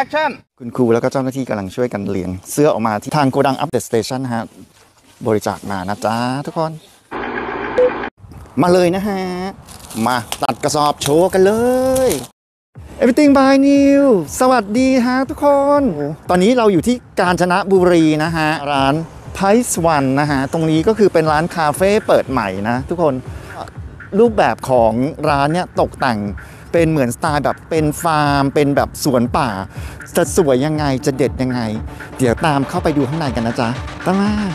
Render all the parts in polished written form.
ชั่นคุณครูแล้วก็เจ้าหน้าที่กำลังช่วยกันเลี้ยงเสื้อออกมาที่ทางโกดังอัปเดตสเตชันฮะบริจาคมานะจ๊ะทุกคนมาเลยนะฮะมาตัดกระสอบโชว์กันเลย Everything by New สวัสดีฮะทุกคนตอนนี้เราอยู่ที่กาญจนบุรีนะฮะร้าน Price One นะฮะตรงนี้ก็คือเป็นร้านคาเฟ่เปิดใหม่นะทุกคนรูปแบบของร้านเนี่ยตกแต่งเป็นเหมือนสไตล์แบบเป็นฟาร์มเป็นแบบสวนป่าจะสวยยังไงจะเด็ดยังไงเดี๋ยวตามเข้าไปดูข้างในกันนะจ๊ะตามมา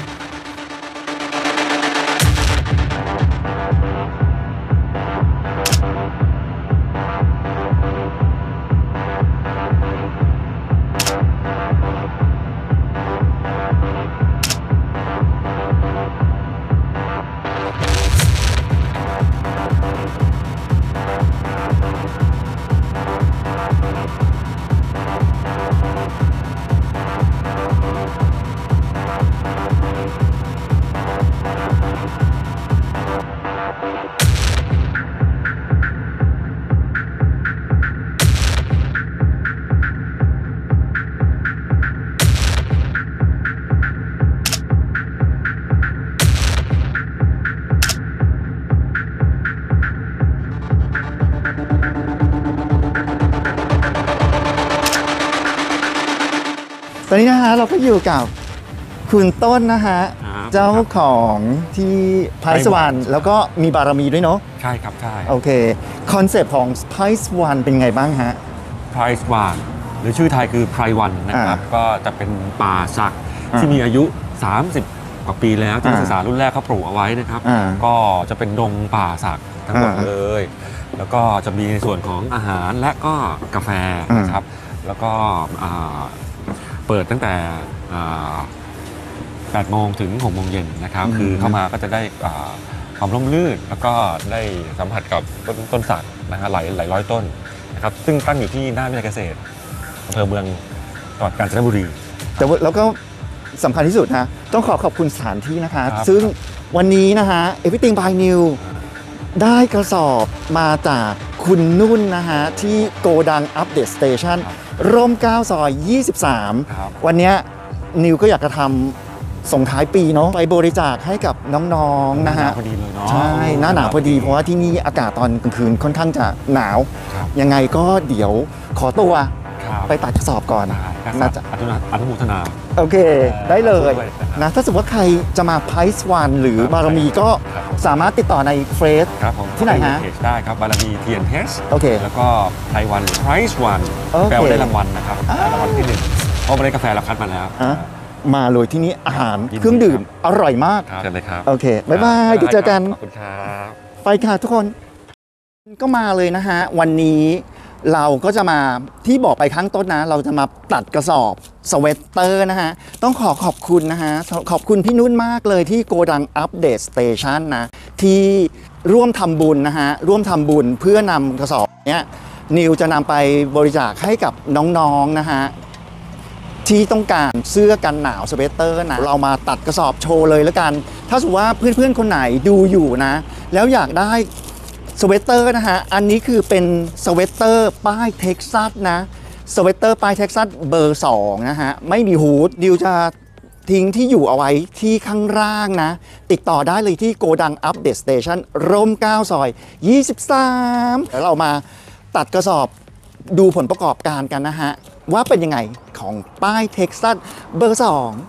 ตอนนี้นะฮะเราก็อยู่กับคุณต้นนะฮะเจ้าของที่ไพรส์วันแล้วก็มีบารมีด้วยเนาะใช่ครับใช่โอเคคอนเซปต์ของไพรส์วันเป็นไงบ้างฮะไพรส์วันหรือชื่อไทยคือไพรวันนะครับก็จะเป็นป่าสักที่มีอายุ30กว่าปีแล้วที่นักศึกษารุ่นแรกเขาปลูกเอาไว้นะครับก็จะเป็นดงป่าสักทั้งหมดเลยแล้วก็จะมีในส่วนของอาหารและก็กาแฟนะครับแล้วก็เปิดตั้งแต่8 โมงถึง 6 โมงเย็นนะครับคือเข้ามาก็จะได้ความร่มรื่นแล้วก็ได้สัมผัสกับต้นสักนะฮะหลายร้อยต้นนะครับซึ่งตั้งอยู่ที่หน้าวิทยาเกษตรอำเภอเมืองจังหวัดกาญจนบุรีแต่แล้วก็สำคัญที่สุดนะต้องขอบคุณสถานที่นะคะซึ่งวันนี้นะฮะ Everything by New ได้กระสอบมาจากคุณนุ่นนะฮะที่โกดังอัปเดตสเตชันร่ม9 ซอย 23วันนี้นิวก็อยากจะทำส่งท้ายปีเนาะไปบริจาคให้กับน้องๆนะฮะพอดีเลยเนาะใช่หน้าหนาวพอดีเพราะว่าที่นี่อากาศตอนกลางคืนค่อนข้างจะหนาวยังไงก็เดี๋ยวขอตัวไปตัดกระสอบก่อนนะจ๊ะอนุโมทนาโอเคได้เลยนะถ้าสมมติว่าใครจะมาไพรส์วันหรือบารมีก็สามารถติดต่อในเฟซที่ไหนฮะได้ครับบารมี TNH โอเคแล้วก็ไพรวันไพรส์วันแปลว่าได้รางวัลนะครับรางวัลที่1เพราะไม่ได้กาแฟเราคัดมาแล้วมาเลยที่นี้อาหารเครื่องดื่มอร่อยมากเชิญเลยครับโอเคบ๊ายบายเดี๋ยวเจอกันขอบคุณครับไปค่ะทุกคนก็มาเลยนะฮะวันนี้เราก็จะมาที่บอกไปข้างต้นนะเราจะมาตัดกระสอบสเวตเตอร์นะฮะต้องขอบคุณนะฮะขอบคุณพี่นุ่นมากเลยที่โกดังอัปเดตสเตชันนะที่ร่วมทำบุญนะฮะร่วมทำบุญเพื่อนำกระสอบเนี้ยนิวจะนำไปบริจาคให้กับน้องๆนะฮะที่ต้องการเสื้อกันหนาวสเวตเตอร์นะเรามาตัดกระสอบโชว์เลยแล้วกันถ้าสมมติว่าเพื่อนๆคนไหนดูอยู่นะแล้วอยากได้สเวตเตอร์นะฮะอันนี้คือเป็นสเวตเตอร์ป้ายเท็กซัสนะสเวตเตอร์ป้ายเท็กซัสเบอร์2นะฮะไม่มีฮูดดิวจะทิ้งที่อยู่เอาไว้ที่ข้างล่างนะติดต่อได้เลยที่โกดังอัปเดตสเตชันร่ม9 ซอย 23แล้วเรามาตัดกระสอบดูผลประกอบการกันนะฮะว่าเป็นยังไงของป้ายเท็กซัสเบอร์2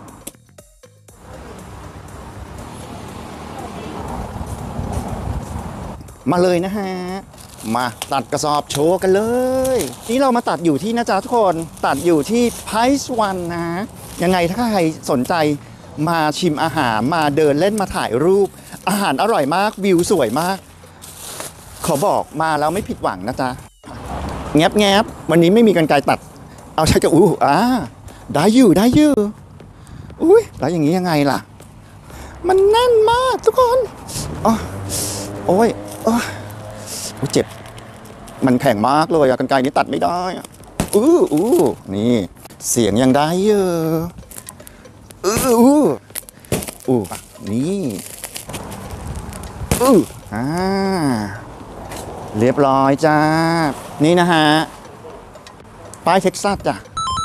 มาเลยนะฮะมาตัดกระสอบโชว์กันเลยนี่เรามาตัดอยู่ที่นะจ๊ะทุกคนตัดอยู่ที่ Price One นะยังไงถ้าใครสนใจมาชิมอาหารมาเดินเล่นมาถ่ายรูปอาหารอร่อยมากวิวสวยมากขอบอกมาแล้วไม่ผิดหวังนะจ๊ะแงบวันนี้ไม่มีกรรไกรตัดเอาใช้กับได้อยู่อุ้ยแล้วอย่างนี้ยังไงล่ะมันแน่นมากทุกคนโอ้ยเจ็บมันแข็งมากเลยกรรไกรนี้ตัดไม่ได้นี่เสียงยังได้เยอะนี่เรียบร้อยจ้านี่นะฮะป้ายเท็กซัสจ้ะ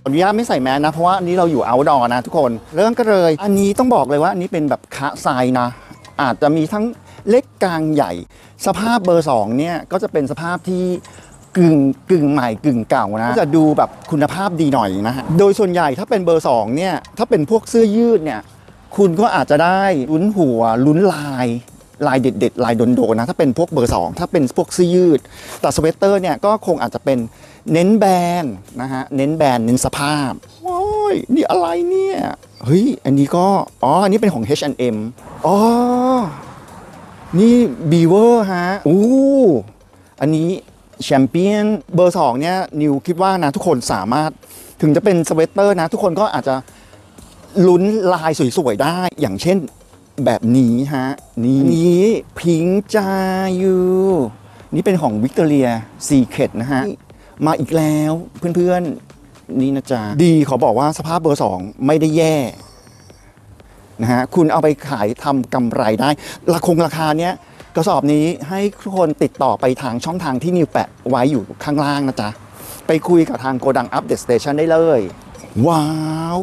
อนุญาตไม่ใส่แมสนะเพราะว่าอันนี้เราอยู่ outdoor นะทุกคนเริ่มกันเลยอันนี้ต้องบอกเลยว่าอันนี้เป็นแบบคะทรายนะอาจจะมีทั้งเล็กกลางใหญ่สภาพเบอร์2เนี่ยก็จะเป็นสภาพที่กึ่งใหม่กึ่งเก่านะจะดูแบบคุณภาพดีหน่อยนะฮะโดยส่วนใหญ่ถ้าเป็นเบอร์2เนี่ยถ้าเป็นพวกเสื้อยืดเนี่ยคุณก็อาจจะได้ลุ้นหัวลุ้นลายเด็ดๆลายโดนๆนะถ้าเป็นพวกเบอร์2ถ้าเป็นพวกเสื้อยืดแต่สเวตเตอร์เนี่ยก็คงอาจจะเป็นเน้นแบรนด์นะฮะเน้นแบรนด์เน้นสภาพโอ้ยนี่อะไรเนี่ยเฮ้ยอันนี้ก็อันนี้เป็นของ H&M อ๋อนี่ Beaver ฮะอันนี้แชมเปี้ยนเบอร์2เนี่ยนิวคิดว่านะทุกคนสามารถถึงจะเป็นสเวตเตอร์นะทุกคนก็อาจจะลุ้นลายสวยๆได้อย่างเช่นแบบนี้ฮะนี่พิงจายูนี่เป็นของวิกตอเรียซีเคทนะฮะมาอีกแล้วเพื่อนๆนี่นะจ๊ะดีขอบอกว่าสภาพเบอร์2ไม่ได้แย่นะฮะคุณเอาไปขายทำกำไรได้ราคาเนี้ยกระสอบนี้ให้ทุกคนติดต่อไปทางช่องทางที่นิวแปะไว้อยู่ข้างล่างนะจ๊ะไปคุยกับทางโกดังอัปเดตสเตชันได้เลยว้าว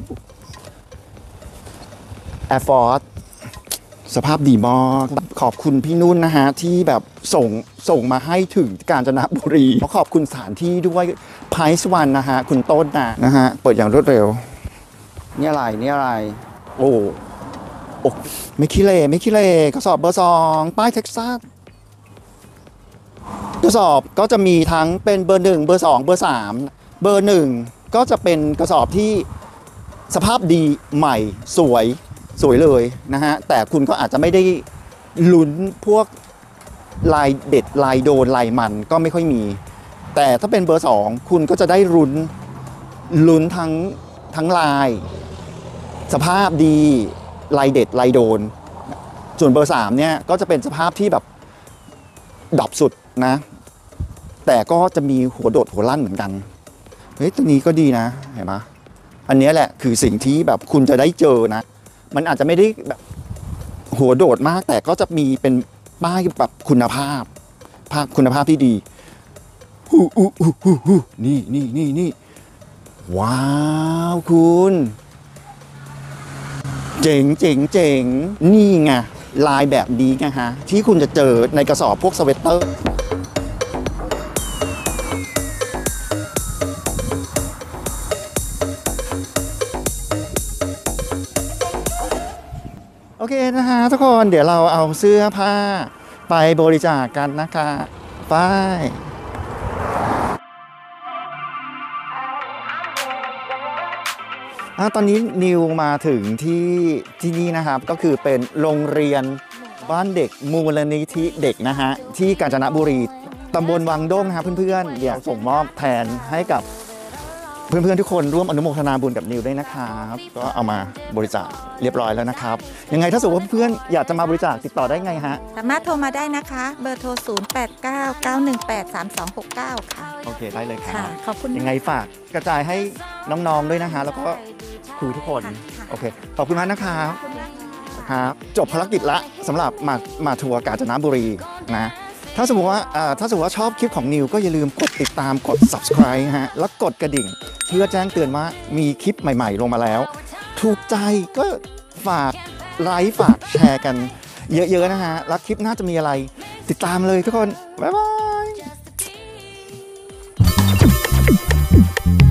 Air Force สภาพดีมากขอบคุณพี่นุ่นนะฮะที่แบบส่งมาให้ถึงกาญจนบุรีขอบคุณสถานที่ด้วยไพส์วันนะฮะคุณต้นนะฮะเปิดอย่างรวดเร็วนี่อะไรโอ้ไม่ขี้เล่กระสอบเบอร์2ป้ายเท็กซัสกระสอบก็จะมีทั้งเป็นเบอร์1เบอร์2เบอร์3เบอร์1ก็จะเป็นกระสอบที่สภาพดีใหม่สวยเลยนะฮะแต่คุณก็อาจจะไม่ได้ลุ้นพวกลายเด็ดลายโดนลายมันก็ไม่ค่อยมีแต่ถ้าเป็นเบอร์2คุณก็จะได้ลุ้นทั้งลายสภาพดีลายเด็ดลายโดนส่วนเบอร์3เนี่ยก็จะเป็นสภาพที่แบบดับสุดนะแต่ก็จะมีหัวโดดหัวลั่นเหมือนกันเฮ้ยตัวนี้ก็ดีนะเห็นไหมอันนี้แหละคือสิ่งที่แบบคุณจะได้เจอนะมันอาจจะไม่ได้แบบหัวโดดมากแต่ก็จะมีเป็นป้ายแบบคุณภาพที่ดีนี่ว้าวคุณเจ๋งนี่ไงลายแบบนี้ไงฮะที่คุณจะเจอในกระสอบพวกสเวตเตอร์โอเคนะฮะทุกคนเดี๋ยวเราเอาเสื้อผ้าไปบริจาคกันนะคะไปตอนนี้นิวมาถึงที่นี่นะครับก็คือเป็นโรงเรียนบ้านเด็กมูลนิธิเด็กนะฮะที่กาญจนบุรีตำบลวังด้งนะครับเพื่อนๆเดี๋ยวส่งมอบแทนให้กับเพื่อนๆทุกคนร่วมอนุโมทนาบุญกับนิวด้วยนะครับก็เอามาบริจาคเรียบร้อยแล้วนะครับยังไงถ้าสมมติว่าเพื่อนอยากจะมาบริจาคติดต่อได้ไงฮะสามารถโทรมาได้นะคะเบอร์โทร 0899183269 ค่ะโอเคได้เลยครับขอบคุณยังไงฝากกระจายให้น้องๆด้วยนะฮะแล้วก็ครูทุกคนโอเคขอบคุณมากนะครับจบภารกิจละสำหรับมาทัวร์กาญจนบุรีนะถ้าสมมติว่าชอบคลิปของนิวก็อย่าลืมกดติดตามกด subscribe ฮะแล้วกดกระดิ่งเพื่อแจ้งเตือนว่ามีคลิปใหม่ๆลงมาแล้วถูกใจก็ฝากไลค์ฝากแชร์กันเยอะๆนะฮะแล้วคลิปหน้าจะมีอะไรติดตามเลยทุกคนบ๊ายบาย